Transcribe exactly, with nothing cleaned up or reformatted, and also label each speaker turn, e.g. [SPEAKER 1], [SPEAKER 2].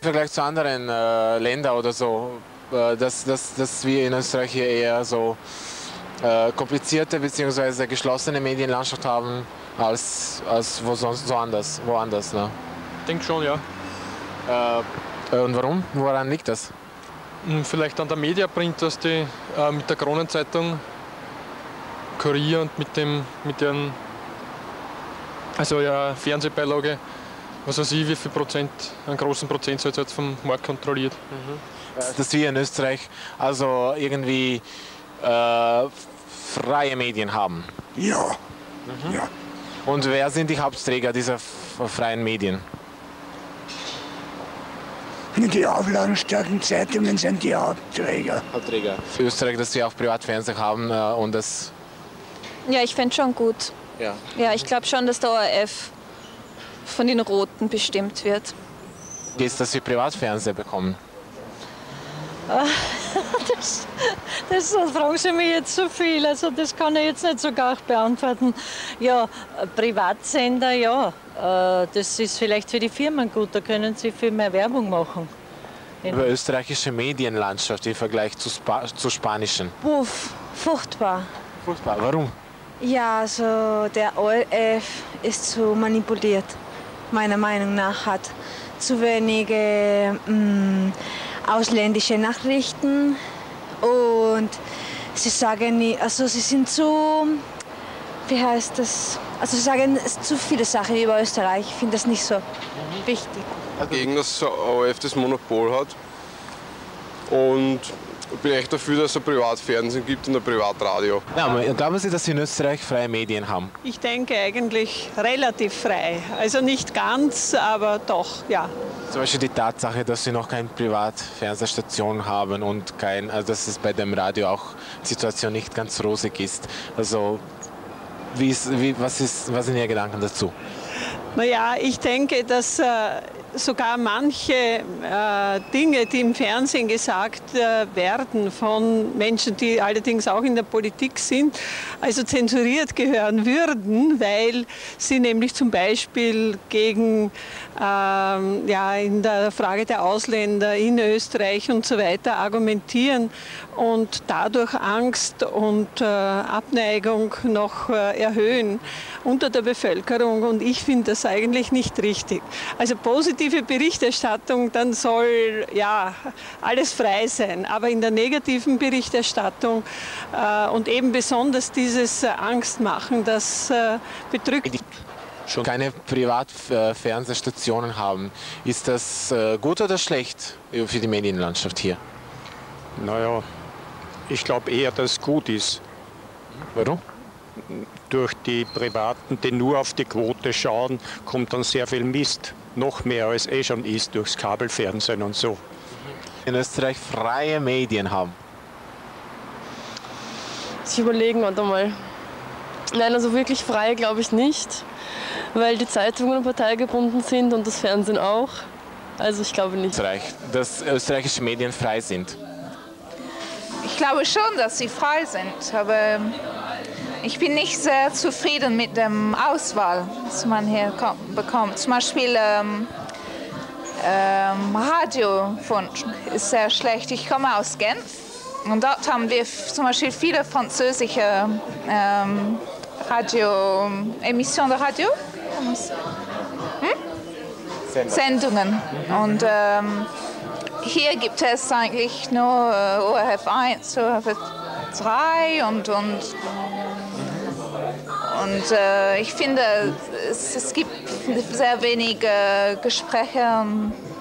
[SPEAKER 1] Im Vergleich zu anderen äh, Ländern oder so, äh, dass, dass, dass wir in Österreich hier eher so äh, komplizierte bzw. geschlossene Medienlandschaft haben als, als wo sonst, so anders, woanders. Ne?
[SPEAKER 2] Ich denke schon, ja.
[SPEAKER 1] Äh, und warum? Woran liegt das?
[SPEAKER 2] Vielleicht an der Mediaprint, dass die äh, mit der Kronenzeitung, Kurier und mit, dem, mit deren also ja, Fernsehbeilage, was weiß ich, wie viel Prozent, einen großen Prozentsatz halt vom Markt kontrolliert.
[SPEAKER 1] Mhm. Dass wir in Österreich also irgendwie äh, freie Medien haben.
[SPEAKER 3] Ja.
[SPEAKER 1] Mhm.
[SPEAKER 3] Ja.
[SPEAKER 1] Und wer sind die Hauptträger dieser freien Medien?
[SPEAKER 3] Die auflagenstarken Zeitungen sind die Hauptträger.
[SPEAKER 1] Hauptträger. Für Österreich, dass wir auch Privatfernsehen haben äh, und das...
[SPEAKER 4] Ja, ich fände schon gut.
[SPEAKER 1] Ja,
[SPEAKER 4] ja ich glaube schon, dass der O R F von den Roten bestimmt wird.
[SPEAKER 1] Geht es, dass wir Privatfernsehen bekommen?
[SPEAKER 5] Das, das fragen Sie mich jetzt so viel, also das kann ich jetzt nicht so gar beantworten. Ja, Privatsender, ja, das ist vielleicht für die Firmen gut, da können sie viel mehr Werbung machen.
[SPEAKER 1] Über österreichische Medienlandschaft im Vergleich zu, Spa zu spanischen?
[SPEAKER 4] Uff, furchtbar.
[SPEAKER 1] Furchtbar, warum?
[SPEAKER 4] Ja, also der O R F ist zu manipuliert, meiner Meinung nach, hat zu wenige mh, ausländische Nachrichten und sie sagen nie, also sie sind zu, wie heißt das, also sie sagen zu viele Sachen über Österreich, ich finde das nicht so mhm. wichtig.
[SPEAKER 6] Dagegen, dass der O R F das Monopol hat und ich bin echt dafür, dass es ein Privatfernsehen gibt und ein Privatradio.
[SPEAKER 1] Ja, glauben Sie, dass wir in Österreich freie Medien haben?
[SPEAKER 5] Ich denke eigentlich relativ frei. Also nicht ganz, aber doch, ja.
[SPEAKER 1] Zum Beispiel die Tatsache, dass wir noch keine Privatfernsehstation haben und kein, also dass es bei dem Radio auch die Situation nicht ganz rosig ist. Also wie ist, wie, was, ist, was sind Ihre Gedanken dazu?
[SPEAKER 5] Naja, ich denke, dass äh, sogar manche äh, Dinge, die im Fernsehen gesagt äh, werden von Menschen, die allerdings auch in der Politik sind, also zensuriert gehören würden, weil sie nämlich zum Beispiel gegen, ähm, ja, in der Frage der Ausländer in Österreich und so weiter argumentieren und dadurch Angst und äh, Abneigung noch äh, erhöhen unter der Bevölkerung. Und ich finde das eigentlich nicht richtig. Also positive Berichterstattung, dann soll ja alles frei sein. Aber in der negativen Berichterstattung äh, und eben besonders dieses äh, Angstmachen, das äh, bedrückt.
[SPEAKER 1] Schon keine Privatfernsehstationen haben. Ist das äh, gut oder schlecht für die Medienlandschaft hier?
[SPEAKER 7] Naja, ich glaube eher, dass es gut ist.
[SPEAKER 1] Warum?
[SPEAKER 7] Durch die Privaten, die nur auf die Quote schauen, kommt dann sehr viel Mist. Noch mehr als eh schon ist, durchs Kabelfernsehen und so.
[SPEAKER 1] In Österreich freie Medien haben?
[SPEAKER 8] Ich überlegen, warte mal. Nein, also wirklich frei glaube ich nicht, weil die Zeitungen parteigebunden sind und das Fernsehen auch. Also ich glaube nicht.
[SPEAKER 1] Österreich, dass österreichische Medien frei sind?
[SPEAKER 9] Ich glaube schon, dass sie frei sind, aber ich bin nicht sehr zufrieden mit der Auswahl, die man hier bekommt. Zum Beispiel ähm, ähm, Radiofunk ist sehr schlecht. Ich komme aus Genf und dort haben wir zum Beispiel viele französische ähm, Radio, Emissionen de Radio, hm? Sendungen. Und ähm, hier gibt es eigentlich nur äh, O R F eins, O R F drei und, und Und äh, ich finde, es, es gibt sehr wenige Gespräche